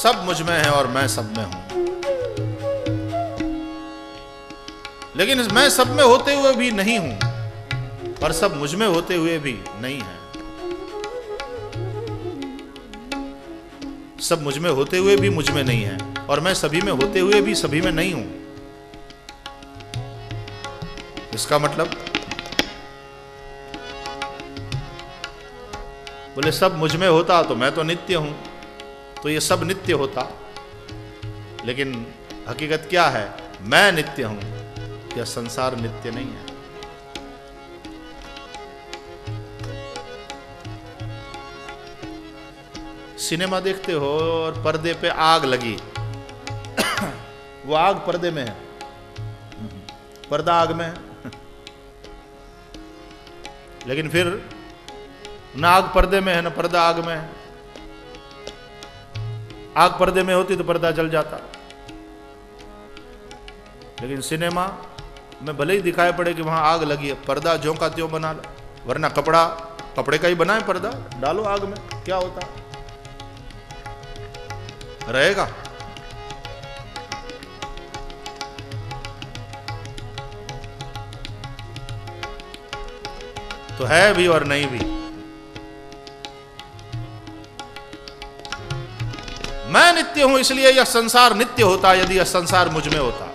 सब मुझ में है और मैं सब में हूं। लेकिन मैं सब में होते हुए भी नहीं हूं और सब मुझ में होते हुए भी नहीं है। सब मुझ में होते हुए भी मुझ में नहीं है और मैं सभी में होते हुए भी सभी में नहीं हूं। इसका मतलब बोले सब मुझ में होता तो मैं तो नित्य हूं, तो ये सब नित्य होता। लेकिन हकीकत क्या है? मैं नित्य हूं, यह संसार नित्य नहीं है। सिनेमा देखते हो और पर्दे पे आग लगी, वो आग पर्दे में है, पर्दा आग में है। लेकिन फिर ना आग पर्दे में है ना पर्दा आग में है। आग पर्दे में होती तो पर्दा जल जाता। लेकिन सिनेमा में भले ही दिखाई पड़े कि वहां आग लगी है, पर्दा ज्यों का त्यों बना लो, वरना कपड़े का ही बनाए पर्दा, डालो आग में, क्या होता रहेगा। तो है भी और नहीं भी। मैं नित्य हूं इसलिए यह संसार नित्य होता यदि यह संसार मुझ में होता।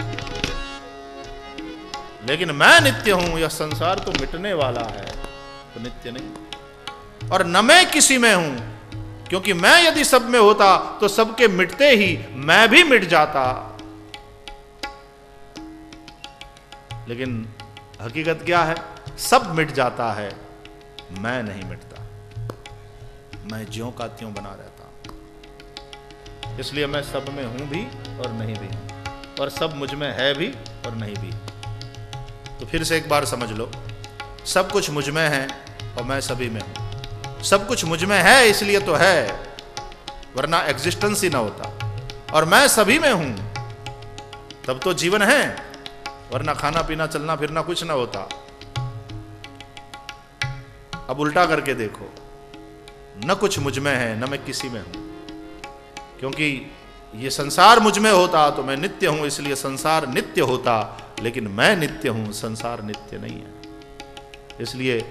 लेकिन मैं नित्य हूं, यह संसार तो मिटने वाला है, तो नित्य नहीं। और न मैं किसी में हूं, क्योंकि मैं यदि सब में होता तो सबके मिटते ही मैं भी मिट जाता। लेकिन हकीकत क्या है? सब मिट जाता है, मैं नहीं मिटता। मैं ज्यों का त्यों बना रहता। इसलिए मैं सब में हूं भी और नहीं भी, और सब मुझ में है भी और नहीं भी। तो फिर से एक बार समझ लो, सब कुछ मुझ में है और मैं सभी में हूं। सब कुछ मुझ में है इसलिए तो है, वरना एग्जिस्टेंस ही ना होता। और मैं सभी में हूं तब तो जीवन है, वरना खाना पीना चलना फिरना कुछ ना होता। अब उल्टा करके देखो, न कुछ मुझ में है न मैं किसी में हूं। क्योंकि ये संसार मुझ में होता तो मैं नित्य हूं, इसलिए संसार नित्य होता। लेकिन मैं नित्य हूं, संसार नित्य नहीं है, इसलिए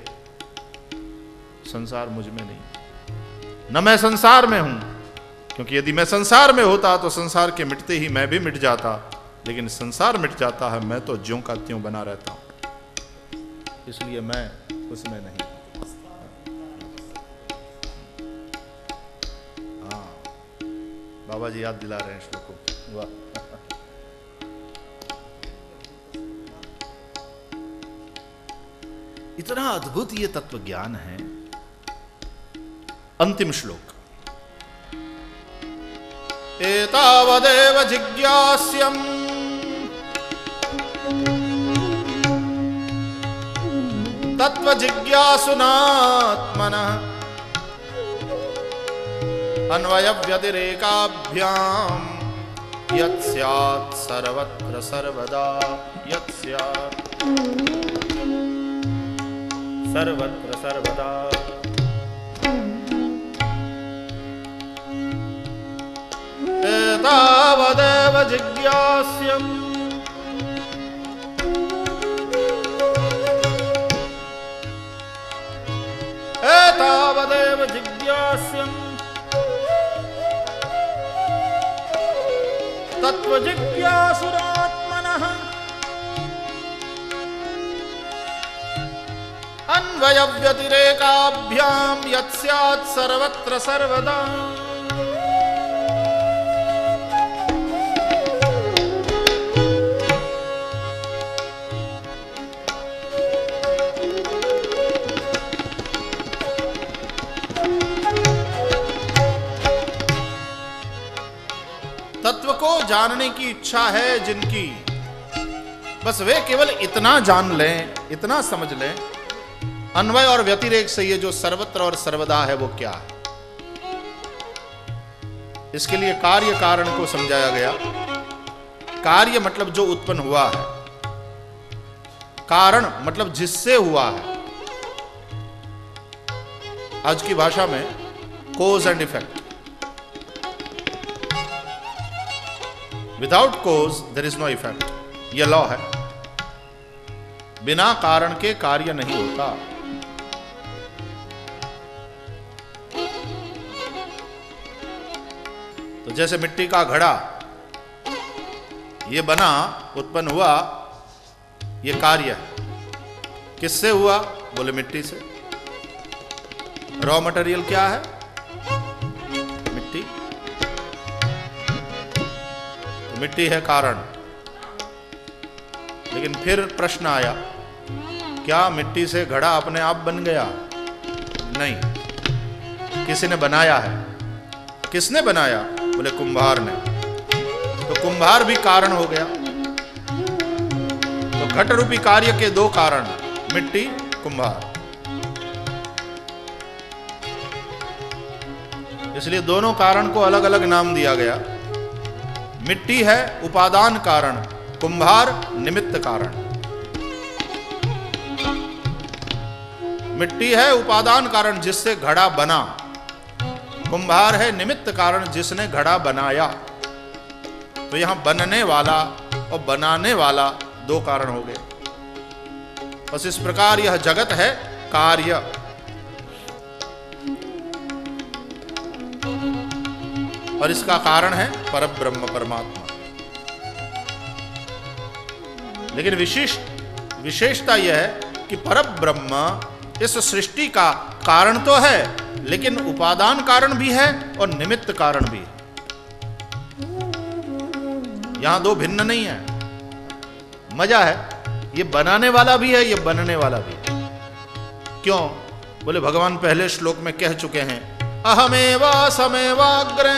संसार मुझ में नहीं। न मैं संसार में हूं, क्योंकि यदि मैं संसार में होता तो संसार के मिटते ही मैं भी मिट जाता। लेकिन संसार मिट जाता है, मैं तो ज्यों का त्यों बना रहता हूं, इसलिए मैं उसमें नहीं। हाँ, बाबा जी याद दिला रहे हैं श्लोक को। वाह, इतना अद्भुत ये तत्व ज्ञान है। अंतिम श्लोक, एतावदेव जिज्ञास्यम् तत्त्वजिज्ञासुनात्मनः अन्वयव्यतिरेकाभ्याम् यत् स्यात् सर्वत्र सर्वदा, यत् स्यात् सर्वत्र सर्वदा। एतावदेव जिज्ञास्यम् एतावदेव जिज्ञास्यम् तत्त्वजिज्ञासुरात्मनः अन्वयव्यतिरेकाभ्याम् यत् स्यात् सर्वत्र सर्वदा। तत्व को जानने की इच्छा है जिनकी, बस वे केवल इतना जान लें, इतना समझ लें, अन्वय और व्यतिरेक से ये जो सर्वत्र और सर्वदा है वो क्या है। इसके लिए कार्य कारण को समझाया गया। कार्य मतलब जो उत्पन्न हुआ है, कारण मतलब जिससे हुआ है। आज की भाषा में cause and effect. Without cause there is no effect, यह लॉ है। बिना कारण के कार्य नहीं होता। तो जैसे मिट्टी का घड़ा ये बना, उत्पन्न हुआ, ये कार्य है। किससे हुआ? बोले मिट्टी से। रॉ मटेरियल क्या है? मिट्टी। तो मिट्टी है कारण। लेकिन फिर प्रश्न आया, क्या मिट्टी से घड़ा अपने आप बन गया? नहीं, किसी ने बनाया है। किसने बनाया? बोले कुंभार ने। तो कुंभार भी कारण हो गया। तो घट रूपी कार्य के दो कारण, मिट्टी, कुंभार। इसलिए दोनों कारण को अलग अलग नाम दिया गया। मिट्टी है उपादान कारण, कुंभार निमित्त कारण। मिट्टी है उपादान कारण जिससे घड़ा बना, कुंभार है निमित्त कारण जिसने घड़ा बनाया। तो यहां बनने वाला और बनाने वाला दो कारण हो गए। बस इस प्रकार यह जगत है कार्य। और इसका कारण है परब्रह्म परमात्मा। लेकिन विशेषता यह है कि परब्रह्म इस सृष्टि का कारण तो है, लेकिन उपादान कारण भी है और निमित्त कारण भी है। यहां दो भिन्न नहीं है। मजा है, ये बनाने वाला भी है, ये बनने वाला भी है। क्यों? बोले भगवान पहले श्लोक में कह चुके हैं, अहमेवा समेवाग्रे।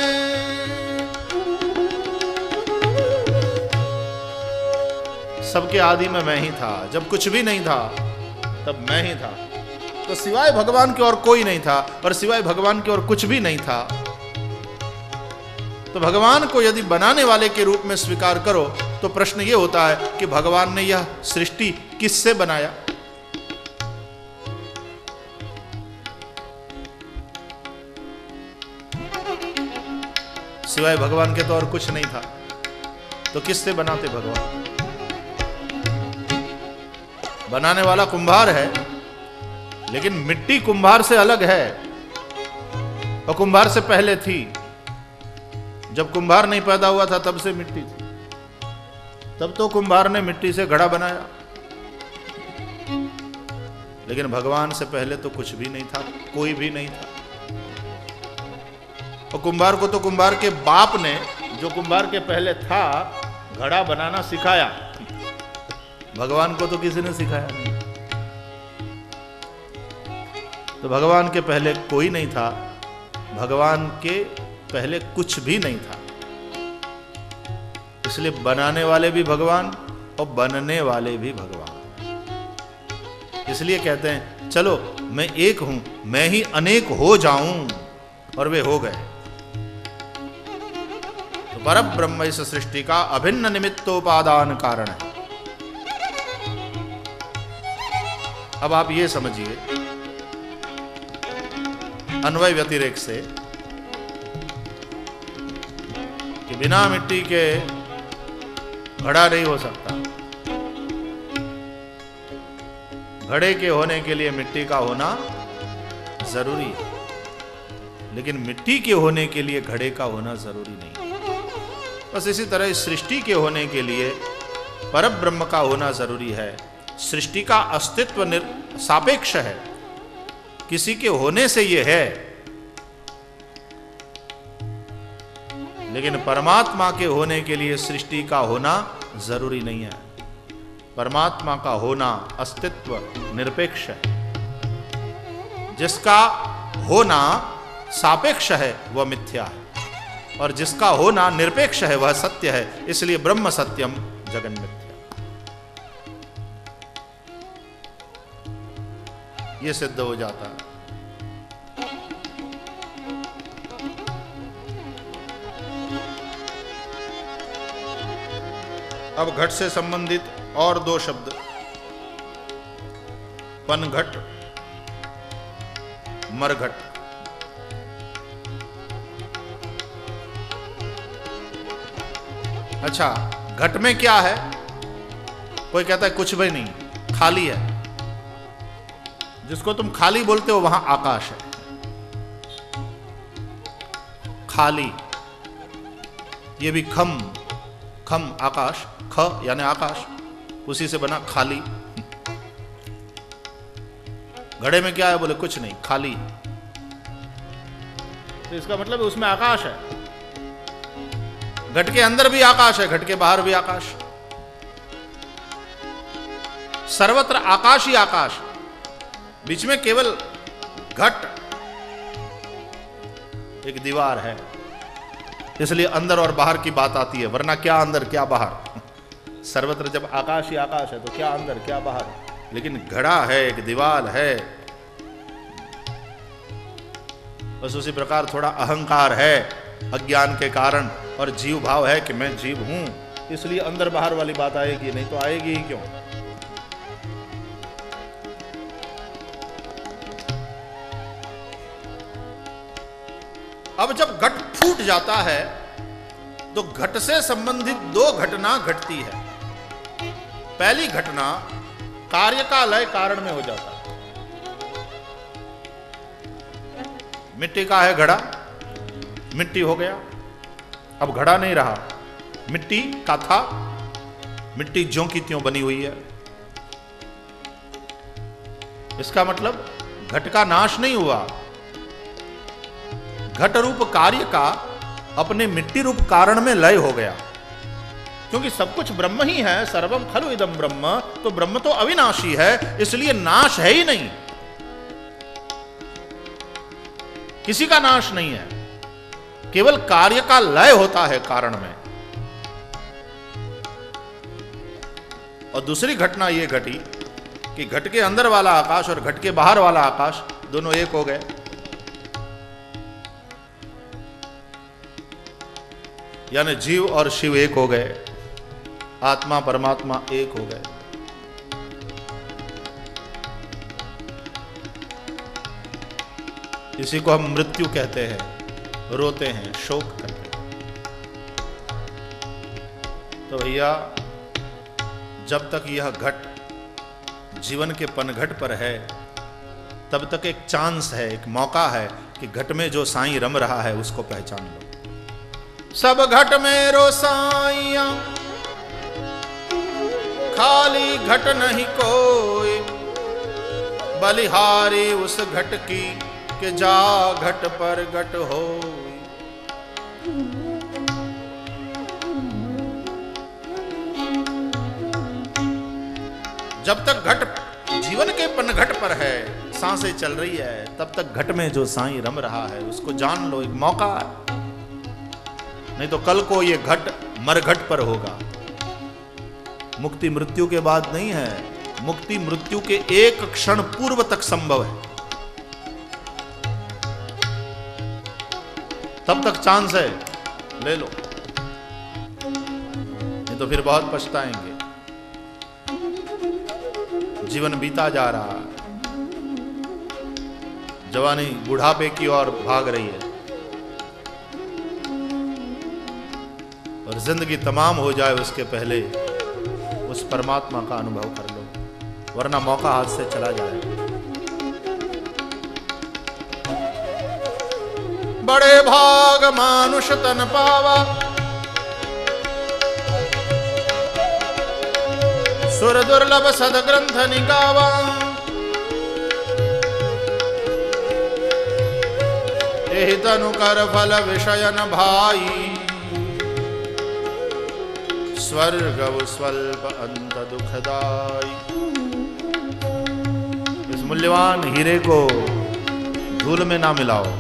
सबके आदि में मैं ही था। जब कुछ भी नहीं था तब मैं ही था। तो सिवाय भगवान के और कोई नहीं था, और सिवाय भगवान के और कुछ भी नहीं था। तो भगवान को यदि बनाने वाले के रूप में स्वीकार करो तो प्रश्न यह होता है कि भगवान ने यह सृष्टि किससे बनाया? सिवाय भगवान के तो और कुछ नहीं था। तो किससे बनाते भगवान? बनाने वाला कुंभार है, लेकिन मिट्टी कुंभार से अलग है और कुंभार से पहले थी। जब कुंभार नहीं पैदा हुआ था तब से मिट्टी थी। तब तो कुंभार ने मिट्टी से घड़ा बनाया, लेकिन भगवान से पहले तो कुछ भी नहीं था, कोई भी नहीं था। और कुंभार को तो कुंभार के बाप ने, जो कुंभार के पहले था, घड़ा बनाना सिखाया। भगवान को तो किसी ने सिखाया नहीं। तो भगवान के पहले कोई नहीं था, भगवान के पहले कुछ भी नहीं था। इसलिए बनाने वाले भी भगवान और बनने वाले भी भगवान। इसलिए कहते हैं चलो मैं एक हूं, मैं ही अनेक हो जाऊं, और वे हो गए। तो परब्रह्म इस सृष्टि का अभिन्न निमित्तोपादान कारण है। अब आप ये समझिए अन्वय व्यतिरेक से कि बिना मिट्टी के घड़ा नहीं हो सकता। घड़े के होने के लिए मिट्टी का होना जरूरी है, लेकिन मिट्टी के होने के लिए घड़े का होना जरूरी नहीं। बस इसी तरह इस सृष्टि के होने के लिए परब्रह्म का होना जरूरी है। सृष्टि का अस्तित्व सापेक्ष है, किसी के होने से यह है, लेकिन परमात्मा के होने के लिए सृष्टि का होना जरूरी नहीं है। परमात्मा का होना अस्तित्व निरपेक्ष है। जिसका होना सापेक्ष है वह मिथ्या है, और जिसका होना निरपेक्ष है वह सत्य है। इसलिए ब्रह्म सत्यम जगन मिथ्या। यह सिद्ध हो जाता है। अब घट से संबंधित और दो शब्द, पनघट, मरघट। अच्छा, घट में क्या है? कोई कहता है कुछ भी नहीं, खाली है। जिसको तुम खाली बोलते हो वहां आकाश है। खाली, ये भी खम आकाश, ख यानी आकाश, उसी से बना खाली। घड़े में क्या है? बोले कुछ नहीं, खाली। तो इसका मतलब उसमें आकाश है। घट के अंदर भी आकाश है, घट के बाहर भी आकाश। सर्वत्र आकाश ही आकाश, बीच में केवल घट एक दीवार है। इसलिए अंदर और बाहर की बात आती है, वरना क्या अंदर क्या बाहर। सर्वत्र जब आकाश ही आकाश है तो क्या अंदर क्या बाहर। लेकिन घड़ा है, एक दीवार है। बस उसी प्रकार थोड़ा अहंकार है अज्ञान के कारण, और जीव भाव है कि मैं जीव हूं, इसलिए अंदर बाहर वाली बात आएगी, नहीं तो आएगी ही क्यों। अब जब घट फूट जाता है तो घट से संबंधित दो घटना घटती है। पहली घटना कार्य का लय कारण में हो जाता है। मिट्टी का है घड़ा, मिट्टी हो गया, अब घड़ा नहीं रहा, मिट्टी का था, मिट्टी ज्यों की त्यों बनी हुई है। इसका मतलब घट का नाश नहीं हुआ, घट रूप कार्य का अपने मिट्टी रूप कारण में लय हो गया। क्योंकि सब कुछ ब्रह्म ही है, सर्वम खलु इदम ब्रह्म, तो ब्रह्म तो अविनाशी है, इसलिए नाश है ही नहीं, किसी का नाश नहीं है, केवल कार्य का लय होता है कारण में। और दूसरी घटना यह घटी कि घट के अंदर वाला आकाश और घट के बाहर वाला आकाश दोनों एक हो गए। यानी जीव और शिव एक हो गए, आत्मा परमात्मा एक हो गए। इसी को हम मृत्यु कहते हैं, रोते हैं, शोक करते हैं। तो भैया जब तक यह घट जीवन के पनघट पर है तब तक एक चांस है, एक मौका है कि घट में जो साईं रम रहा है उसको पहचान लो। सब घट में रो साईया, खाली घट नहीं कोई, बलिहारी उस घट की कि जा घट पर घट हो। जब तक घट जीवन के पनघट पर है, सांसें चल रही है, तब तक घट में जो साईं रम रहा है उसको जान लो, एक मौका है। नहीं तो कल को ये घट मरघट पर होगा। मुक्ति मृत्यु के बाद नहीं है, मुक्ति मृत्यु के एक क्षण पूर्व तक संभव है, तब तक चांस है, ले लो, नहीं तो फिर बहुत पछताएंगे। जीवन बीता जा रहा है, जवानी बुढ़ापे की ओर भाग रही है, और जिंदगी तमाम हो जाए उसके पहले उस परमात्मा का अनुभव कर लो, वरना मौका हाथ से चला जाएगा। बड़े भाग मानुष तन पावा, सुर दुर्लभ सदग्रंथ निगावा, एहि तनु कर फल विषयन भाई, स्वर्ग स्वल्प अंत दुखदाई। इस मूल्यवान हीरे को धूल में ना मिलाओ।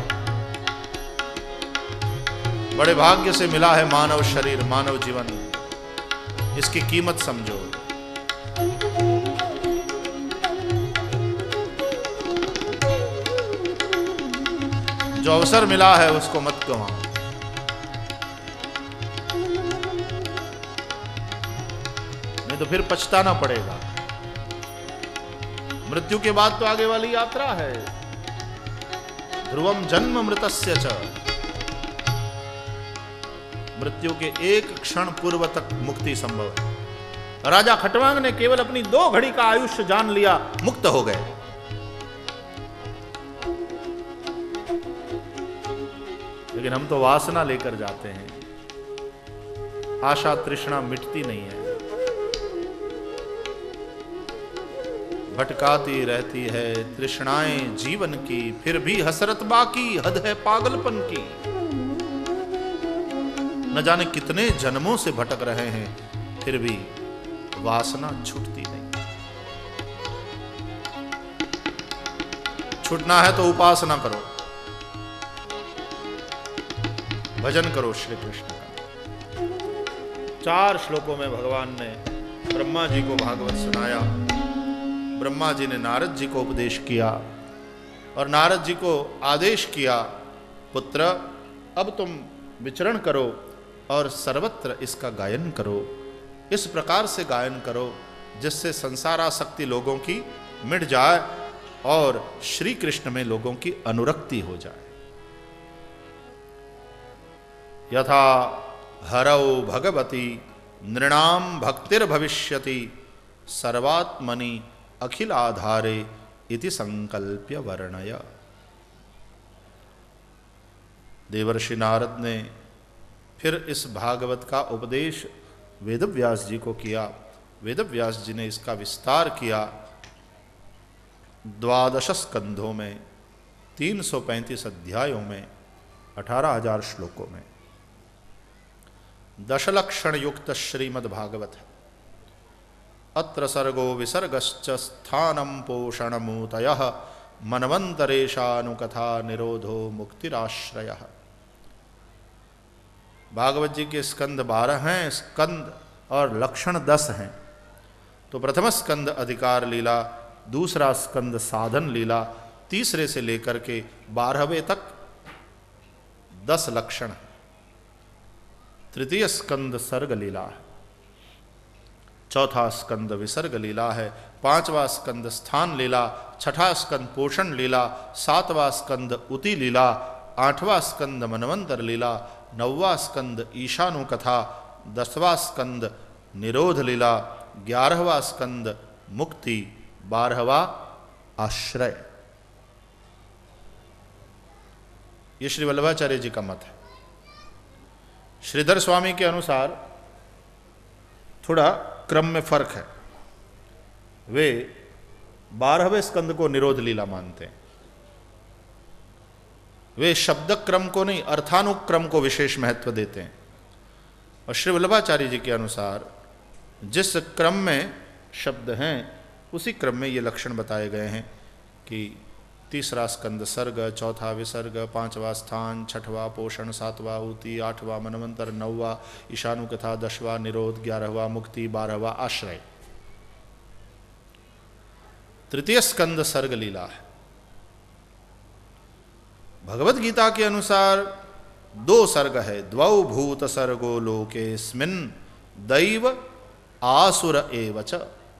बड़े भाग्य से मिला है मानव शरीर, मानव जीवन, इसकी कीमत समझो। जो अवसर मिला है उसको मत गंवाओ। नहीं तो फिर पछताना पड़ेगा। मृत्यु के बाद तो आगे वाली यात्रा है। ध्रुवम जन्म मृतस्य च, मृत्यु के एक क्षण पूर्व तक मुक्ति संभव है। राजा खटवांग ने केवल अपनी 2 घड़ी का आयुष्य जान लिया, मुक्त हो गए। लेकिन हम तो वासना लेकर जाते हैं, आशा तृष्णा मिटती नहीं है, भटकाती रहती है तृष्णाएं जीवन की, फिर भी हसरत बाकी, हद है पागलपन की। न जाने कितने जन्मों से भटक रहे हैं, फिर भी वासना छूटती नहीं। छूटना है तो उपासना करो, भजन करो श्री कृष्ण का। 4 श्लोकों में भगवान ने ब्रह्मा जी को भागवत सुनाया। ब्रह्मा जी ने नारद जी को उपदेश किया और नारद जी को आदेश किया, पुत्र अब तुम विचरण करो और सर्वत्र इसका गायन करो। इस प्रकार से गायन करो जिससे संसारासक्ति लोगों की मिट जाए और श्री कृष्ण में लोगों की अनुरक्ति हो जाए। यथा हरौ भगवती नृणाम भक्तिर्भविष्यति सर्वात्मनि अखिल आधारे इति संकल्प्य वर्णय। देवर्षि नारद ने फिर इस भागवत का उपदेश वेदव्यास जी को किया। वेदव्यास जी ने इसका विस्तार किया 12 स्कंधों में, 335 अध्यायों में, 18,000 श्लोकों में। 10 लक्षण युक्त श्रीमद् भागवत है। अत्र सर्गो विसर्गश्च स्थानं पोषणमूतयः मनवंतरेशानुकथा निरोधो मुक्तिराश्रयः। भागवत जी के स्कंद 12 हैं, स्कंद और लक्षण 10 हैं। तो प्रथम स्कंद अधिकार लीला, दूसरा स्कंद साधन लीला, तीसरे से लेकर के 12वें तक 10 लक्षण। तृतीय स्कंद सर्ग लीला है, चौथा स्कंद विसर्ग लीला है, 5वां स्कंद स्थान लीला, 6ठा स्कंद पोषण लीला, 7वां स्कंद उति लीला, 8वां स्कंद मनवंतर लीला, 9वां स्कंद ईशानु कथा, 10वां स्कंद निरोध लीला, 11वां स्कंद मुक्ति, 12वां आश्रय। ये श्री वल्लभाचार्य जी का मत है। श्रीधर स्वामी के अनुसार थोड़ा क्रम में फर्क है। वे 12वें स्कंद को निरोध लीला मानते हैं। वे शब्द क्रम को नहीं, अर्थानुक्रम को विशेष महत्व देते हैं। और श्री वल्लभाचार्य जी के अनुसार जिस क्रम में शब्द हैं उसी क्रम में ये लक्षण बताए गए हैं कि तीसरा स्कंद सर्ग, चौथा विसर्ग, 5वां स्थान, 6वां पोषण, 7वां ऊति, 8वां मनवंतर, 9वां ईशानु कथा, 10वां निरोध, 11वां मुक्ति, 12वां आश्रय। तृतीय स्कंद सर्ग लीला है। भगवत गीता के अनुसार 2 सर्ग है। द्वौ भूत सर्गो लोकेस्मिन् दैव आसुर एवच।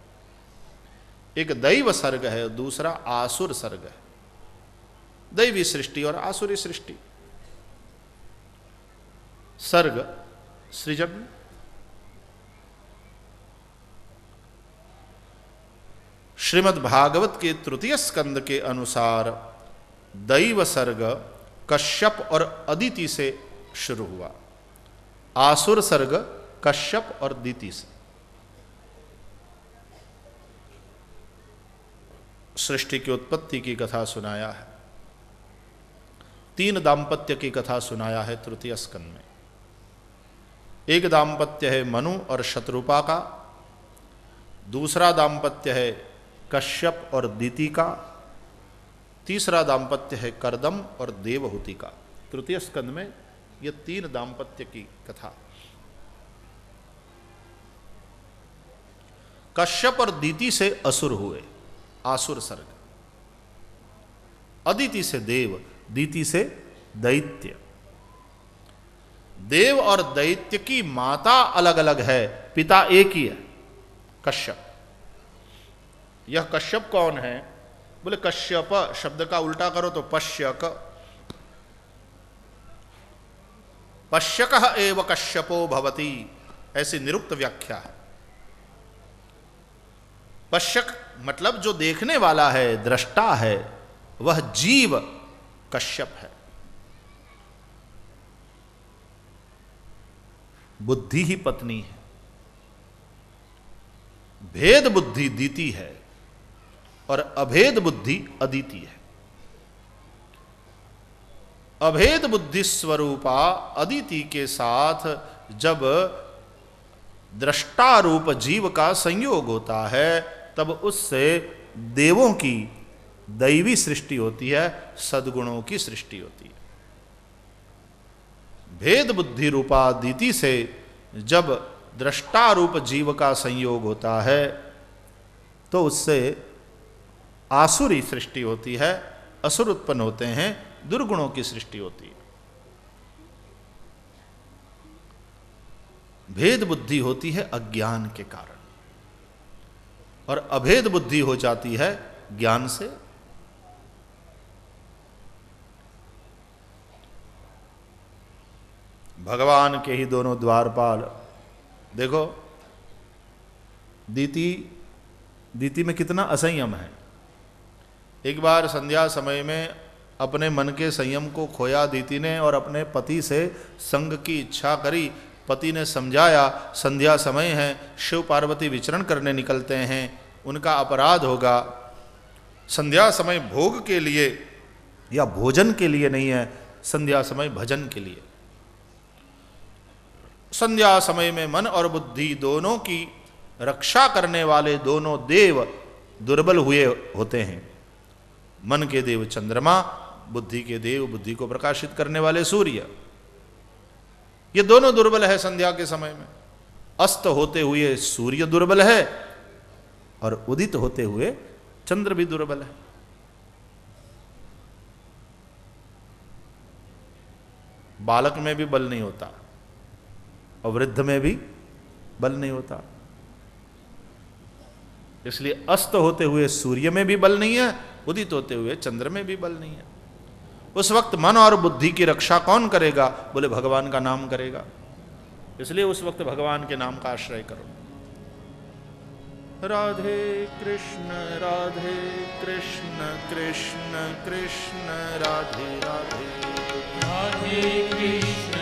एक दैव सर्ग है, दूसरा आसुर सर्ग है। दैवी सृष्टि और आसुरी सृष्टि। सर्ग सृजन, श्रीमद् भागवत के तृतीय स्कंद के अनुसार दैव सर्ग कश्यप और अदिति से शुरू हुआ, आसुर सर्ग कश्यप और दिति से। सृष्टि की उत्पत्ति की कथा सुनाया है, 3 दाम्पत्य की कथा सुनाया है तृतीय स्कंद में। एक दाम्पत्य है मनु और शत्रुपा का, दूसरा दाम्पत्य है कश्यप और दिति का, तीसरा दाम्पत्य है कर्दम और देवहूति का। तृतीय स्कंद में ये 3 दाम्पत्य की कथा। कश्यप और दिति से असुर हुए, आसुर सर्ग। अदिति से देव, दिति से दैत्य। देव और दैत्य की माता अलग अलग है, पिता एक ही है, कश्यप। यह कश्यप कौन है? बोले कश्यप शब्द का उल्टा करो तो पश्यक। पश्यकः एव कश्यपो भवति, ऐसी निरुक्त व्याख्या है। पश्यक मतलब जो देखने वाला है, दृष्टा है, वह जीव कश्यप है। बुद्धि ही पत्नी है, भेद बुद्धि दीति है और अभेद बुद्धि अदिति है। अभेद बुद्धि स्वरूपा अदिति के साथ जब दृष्टा रूप जीव का संयोग होता है, तब उससे देवों की दैवी सृष्टि होती है, सद्गुणों की सृष्टि होती है। भेद बुद्धि रूपा दीति से जब दृष्टा रूप जीव का संयोग होता है, तो उससे आसुरी सृष्टि होती है, असुर उत्पन्न होते हैं, दुर्गुणों की सृष्टि होती है। भेद बुद्धि होती है अज्ञान के कारण, और अभेद बुद्धि हो जाती है ज्ञान से। भगवान के ही दोनों द्वारपाल देखो, दीति में कितना असंयम है। एक बार संध्या समय में अपने मन के संयम को खोया दीति ने और अपने पति से संग की इच्छा करी। पति ने समझाया, संध्या समय है, शिव पार्वती विचरण करने निकलते हैं, उनका अपराध होगा। संध्या समय भोग के लिए या भोजन के लिए नहीं है, संध्या समय भजन के लिए। संध्या समय में मन और बुद्धि दोनों की रक्षा करने वाले दोनों देव दुर्बल हुए होते हैं। मन के देव चंद्रमा, बुद्धि के देव बुद्धि को प्रकाशित करने वाले सूर्य, ये दोनों दुर्बल है संध्या के समय में। अस्त होते हुए सूर्य दुर्बल है और उदित होते हुए चंद्र भी दुर्बल है। बालक में भी बल नहीं होता और वृद्ध में भी बल नहीं होता, इसलिए अस्त होते हुए सूर्य में भी बल नहीं है, उदित होते हुए चंद्र में भी बल नहीं है। उस वक्त मन और बुद्धि की रक्षा कौन करेगा? बोले भगवान का नाम करेगा। इसलिए उस वक्त भगवान के नाम का आश्रय करो। राधे कृष्ण कृष्ण कृष्ण राधे राधे, राधे कृष्ण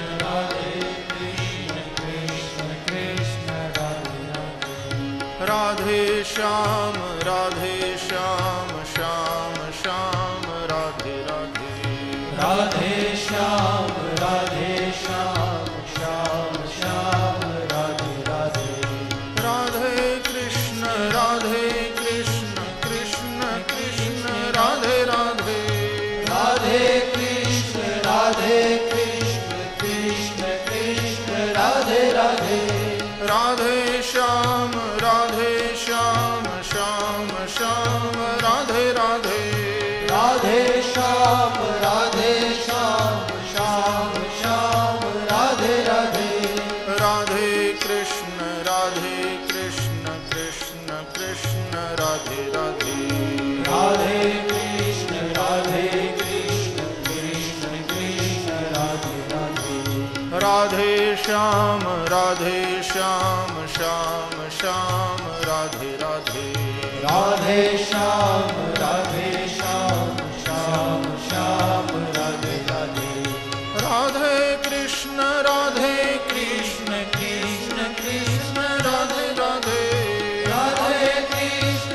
कृष्ण कृष्ण राधे राधे, राधे श्याम श्याम श्याम राधे राधे, राधे श्याम श्याम श्याम राधे राधे, राधे कृष्ण कृष्ण कृष्ण राधे राधे, राधे कृष्ण कृष्ण कृष्ण राधे राधे, राधे श्याम श्याम श्याम राधे राधे, राधे श्याम श्याम श्याम राधे राधे, राधे कृष्ण कृष्ण कृष्ण राधे राधे, राधे कृष्ण कृष्ण कृष्ण राधे राधे, राधे श्याम श्याम श्याम राधे राधे, राधे श्याम श्याम श्याम राधे राधे, राधे कृष्ण कृष्ण कृष्ण राधे राधे, राधे कृष्ण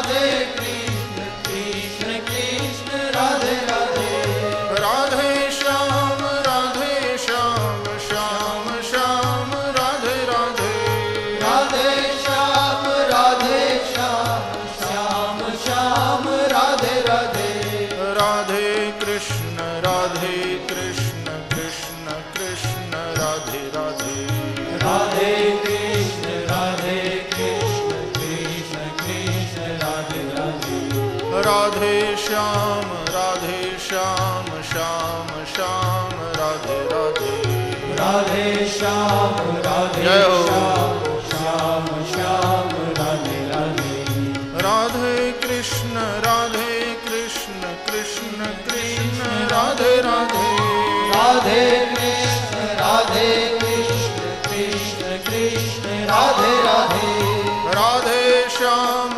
कृष्ण कृष्ण राधे राधे, राधे श्याम श्याम श्याम राधे राधे, राधे श्याम श्याम श्याम राधे राधे, राधे कृष्ण कृष्ण कृष्ण राधे राधे, राधे कृष्ण कृष्ण कृष्ण राधे राधे, राधे श्याम श्याम राधे राधे, राधे श्याम जय हो। श्याम श्याम राधे राधे, राधे कृष्ण कृष्ण कृष्ण राधे राधे, राधे कृष्ण राधे कृष्ण कृष्ण कृष्ण राधे राधे राधे श्याम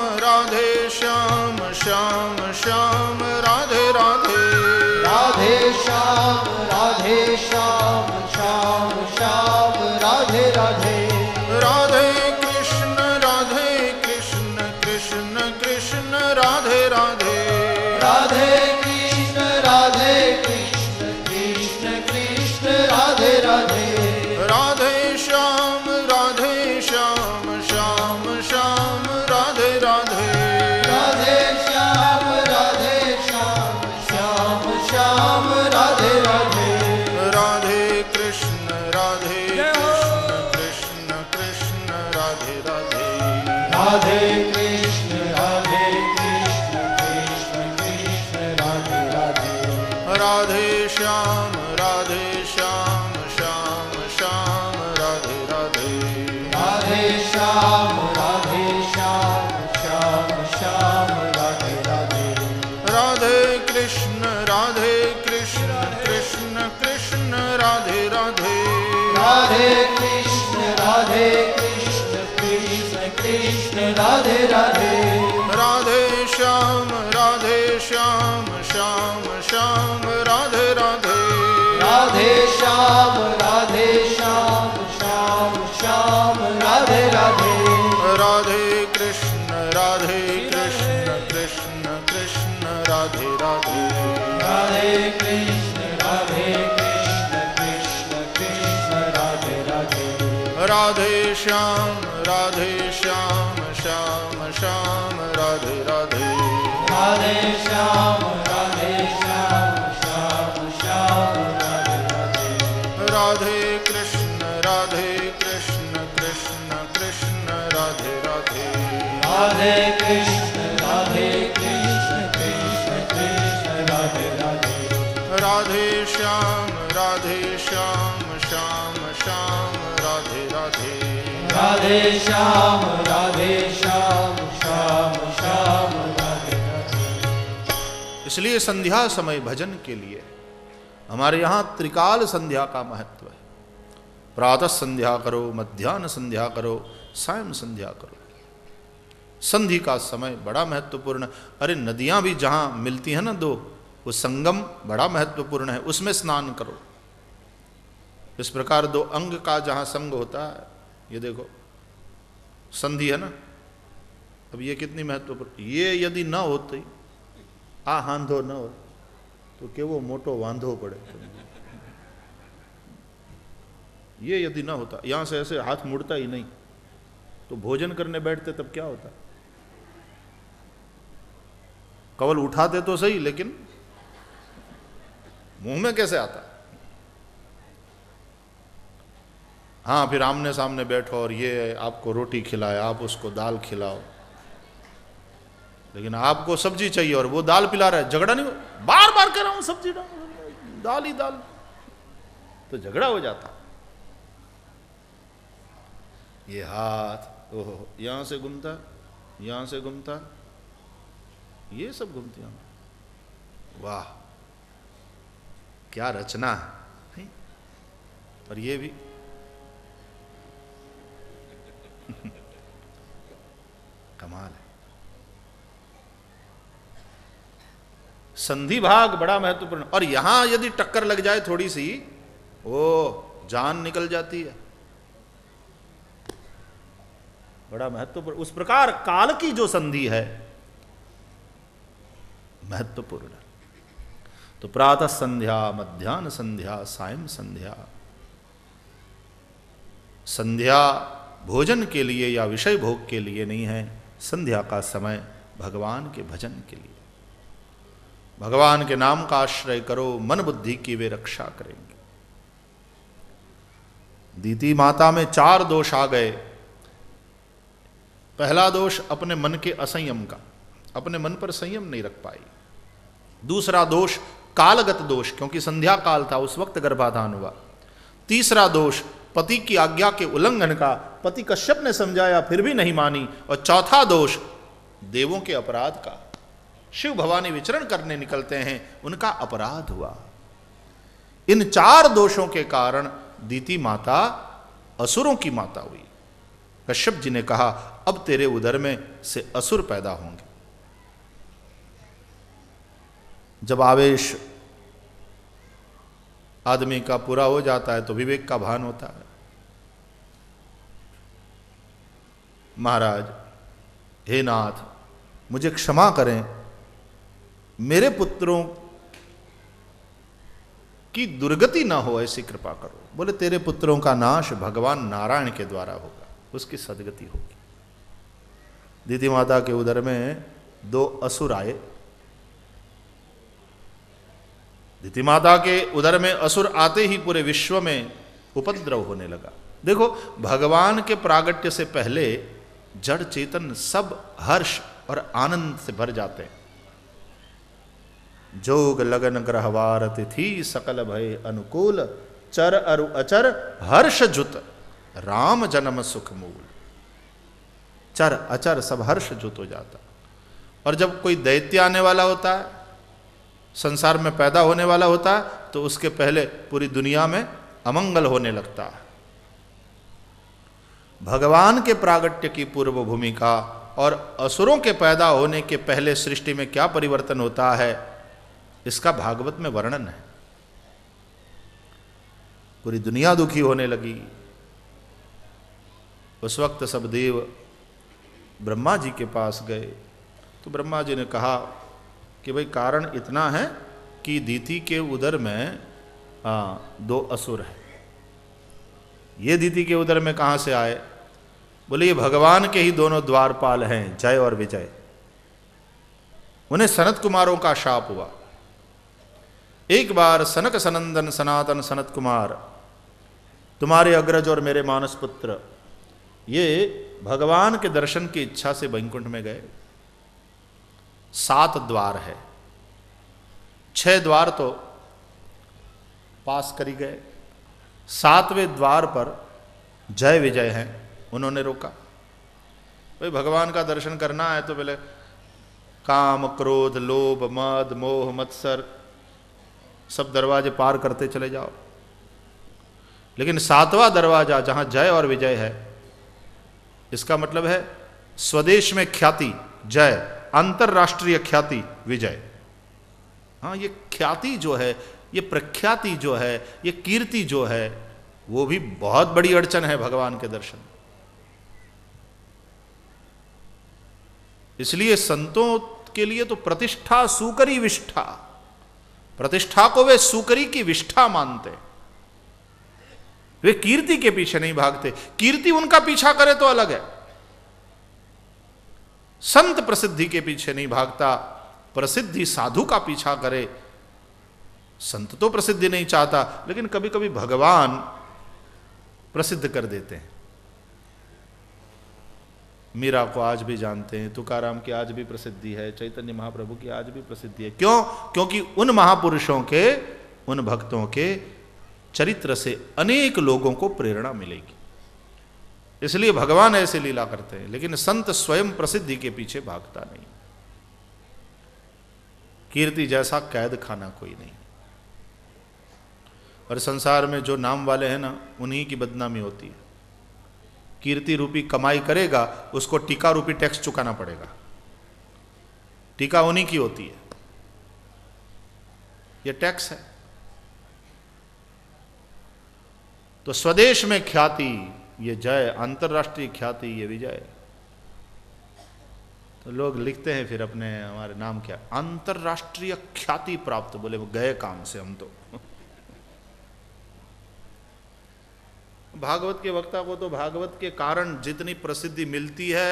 श्याम श्याम राधे राधे राधे श्याम श्याम श्याम राधे राधे राधे कृष्ण कृष्ण कृष्ण राधे राधे राधे कृष्ण कृष्ण कृष्ण राधे राधे राधे श्याम श्याम श्याम राधे राधे राधे श्याम श्याम श्याम राधे राधे राधे कृष्ण कृष्ण कृष्ण राधे राधे राधे कृष्ण कृष्ण कृष्ण राधे राधे राधे श्याम श्याम श्याम राधे राधे राधे श्याम श्याम श्याम राधे राधे राधे कृष्ण कृष्ण कृष्ण राधे राधे राधे कृष्ण कृष्ण कृष्ण राधे राधे राधे श्याम श्याम श्याम राधे राधे राधे श्याम श्याम राधे राधे राधे कृष्ण कृष्ण कृष्ण राधे राधे राधे कृष्ण कृष्ण कृष्ण राधे राधे राधे श्याम श्याम श्याम राधे राधे राधे श्याम श्याम राधे राधे राधे कृष्ण कृष्ण कृष्ण राधे राधे राधे कृष्ण कृष्ण कृष्ण राधे राधे राधे श्याम श्याम राधे राधे राधे श्याम श्याम राधे राधे इसलिए संध्या समय भजन के लिए हमारे यहाँ त्रिकाल संध्या का महत्व है। प्रातः संध्या करो, मध्याह्न संध्या करो, सायं संध्या करो। संधि का समय बड़ा महत्वपूर्ण। अरे नदियां भी जहां मिलती हैं ना दो, वो संगम बड़ा महत्वपूर्ण है, उसमें स्नान करो। इस प्रकार दो अंग का जहां संग होता है, ये देखो संधि है ना, अब ये कितनी महत्वपूर्ण। ये यदि न होती, आ हांधो न हो तो केवो मोटो वांधो पड़े। ये यदि ना होता, यहां से ऐसे हाथ मुड़ता ही नहीं, तो भोजन करने बैठते तब क्या होता। कवल उठाते तो सही, लेकिन मुंह में कैसे आता। हाँ, फिर आमने सामने बैठो और ये आपको रोटी खिलाए, आप उसको दाल खिलाओ, लेकिन आपको सब्जी चाहिए और वो दाल पिला रहा है। झगड़ा नहीं, बार बार कह रहा हूं सब्जी दाल ही दाल, तो झगड़ा हो जाता। ये हाथ ओहो यहां से घूमता, यहां से घूमता, ये सब घूमती हैं। वाह क्या रचना है। और ये भी कमाल है। संधि भाग बड़ा महत्वपूर्ण। और यहां यदि टक्कर लग जाए थोड़ी सी, ओ जान निकल जाती है। बड़ा महत्वपूर्ण। उस प्रकार काल की जो संधि है महत्वपूर्ण। तो प्रातः संध्या, मध्याह्न संध्या, सायं संध्या। संध्या भोजन के लिए या विषय भोग के लिए नहीं है। संध्या का समय भगवान के भजन के लिए। भगवान के नाम का आश्रय करो, मन बुद्धि की वे रक्षा करेंगे। दीति माता में 4 दोष आ गए। पहला दोष अपने मन के असंयम का, अपने मन पर संयम नहीं रख पाई। दूसरा दोष कालगत दोष, क्योंकि संध्या काल था, उस वक्त गर्भाधान हुआ। तीसरा दोष पति की आज्ञा के उल्लंघन का, पति कश्यप ने समझाया फिर भी नहीं मानी। और चौथा दोष देवों के अपराध का। शिव भवानी विचरण करने निकलते हैं, उनका अपराध हुआ। इन 4 दोषों के कारण दीति माता असुरों की माता हुई। कश्यप जी ने कहा अब तेरे उदर में से असुर पैदा होंगे। जब आवेश आदमी का पूरा हो जाता है तो विवेक का भान होता है। महाराज, हे नाथ, मुझे क्षमा करें, मेरे पुत्रों की दुर्गति ना हो, ऐसी कृपा करो। बोले तेरे पुत्रों का नाश भगवान नारायण के द्वारा होगा, उसकी सदगति होगी। दीति माता के उदर में 2 असुर आए। दीति माता के उदर में असुर आते ही पूरे विश्व में उपद्रव होने लगा। देखो, भगवान के प्रागट्य से पहले जड़ चेतन सब हर्ष और आनंद से भर जाते हैं। जोग लगन ग्रहवार तिथि सकल भय अनुकूल, चर अरु अचर हर्ष जुत राम जन्म सुख मूल। चर अचर सब हर्ष जुत हो जाता। और जब कोई दैत्य आने वाला होता है, संसार में पैदा होने वाला होता है, तो उसके पहले पूरी दुनिया में अमंगल होने लगता है। भगवान के प्रागट्य की पूर्व भूमिका और असुरों के पैदा होने के पहले सृष्टि में क्या परिवर्तन होता है, इसका भागवत में वर्णन है। पूरी दुनिया दुखी होने लगी। उस वक्त सब देव ब्रह्मा जी के पास गए, तो ब्रह्मा जी ने कहा कि भाई कारण इतना है कि दीति के उदर में 2 असुर हैं। ये दीति के उदर में कहाँ से आए? बोले ये भगवान के ही दोनों द्वारपाल हैं, जय और विजय। उन्हें सनत कुमारों का शाप हुआ। एक बार सनक सनंदन सनातन सनत कुमार, तुम्हारे अग्रज और मेरे मानस पुत्र, ये भगवान के दर्शन की इच्छा से वैकुंठ में गए। 7 द्वार है, 6 द्वार तो पास करी गए, 7वें द्वार पर जय विजय हैं, उन्होंने रोका। भाई भगवान का दर्शन करना है तो पहले काम क्रोध लोभ मद मोह मत्सर सब दरवाजे पार करते चले जाओ। लेकिन 7वां दरवाजा जहां जय और विजय है, इसका मतलब है स्वदेश में ख्याति जय, अंतरराष्ट्रीय ख्याति विजय। हाँ, ये ख्याति जो है, ये प्रख्याति जो है, ये कीर्ति जो है, वो भी बहुत बड़ी अड़चन है भगवान के दर्शन। इसलिए संतों के लिए तो प्रतिष्ठा सुकरी विष्ठा, प्रतिष्ठा को वे सुकरी की विष्ठा मानते। वे कीर्ति के पीछे नहीं भागते। कीर्ति उनका पीछा करे तो अलग है, संत प्रसिद्धि के पीछे नहीं भागता, प्रसिद्धि साधु का पीछा करे। संत तो प्रसिद्धि नहीं चाहता, लेकिन कभी कभी भगवान प्रसिद्ध कर देते हैं। मीरा को आज भी जानते हैं, तुकाराम की आज भी प्रसिद्धि है, चैतन्य महाप्रभु की आज भी प्रसिद्धि है। क्यों? क्योंकि उन महापुरुषों के, उन भक्तों के चरित्र से अनेक लोगों को प्रेरणा मिलेगी। इसलिए भगवान ऐसे लीला करते हैं। लेकिन संत स्वयं प्रसिद्धि के पीछे भागता नहीं। कीर्ति जैसा कैद खाना कोई नहीं। और संसार में जो नाम वाले हैं ना, उन्हीं की बदनामी होती है। कीर्ति रूपी कमाई करेगा, उसको टीका रूपी टैक्स चुकाना पड़ेगा। टीका उन्हीं की होती है, यह टैक्स है। तो स्वदेश में ख्याति ये जय, अंतरराष्ट्रीय ख्याति ये विजय। तो लोग लिखते हैं फिर अपने, हमारे नाम क्या, अंतरराष्ट्रीय ख्याति प्राप्त। बोले वो गए काम से हम तो। भागवत के वक्ता को तो भागवत के कारण जितनी प्रसिद्धि मिलती है,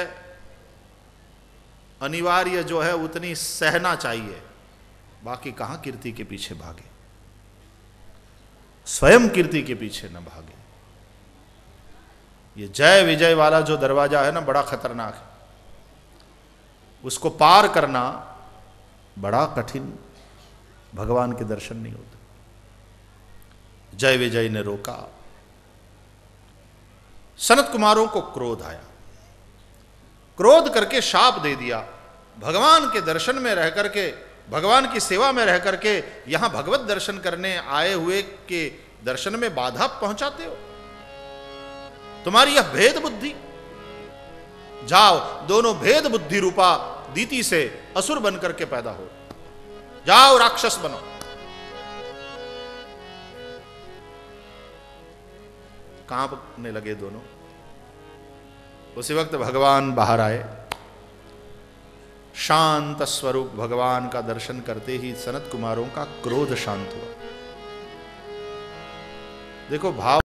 अनिवार्य जो है उतनी सहना चाहिए। बाकी कहां कीर्ति के पीछे भागे, स्वयं कीर्ति के पीछे न भागे। ये जय विजय वाला जो दरवाजा है ना, बड़ा खतरनाक है। उसको पार करना बड़ा कठिन, भगवान के दर्शन नहीं होते। जय विजय ने रोका। सनत कुमारों को क्रोध आया, क्रोध करके शाप दे दिया। भगवान के दर्शन में रह करके, भगवान की सेवा में रह करके, यहां भगवत दर्शन करने आए हुए के दर्शन में बाधा पहुंचाते हो। तुम्हारी यह भेद बुद्धि, जाओ दोनों भेद बुद्धि रूपा दीति से असुर बनकर के पैदा हो, जाओ राक्षस बनो। कांपने लगे दोनों। उसी वक्त भगवान बाहर आए। शांत स्वरूप भगवान का दर्शन करते ही सनत कुमारों का क्रोध शांत हुआ। देखो भाव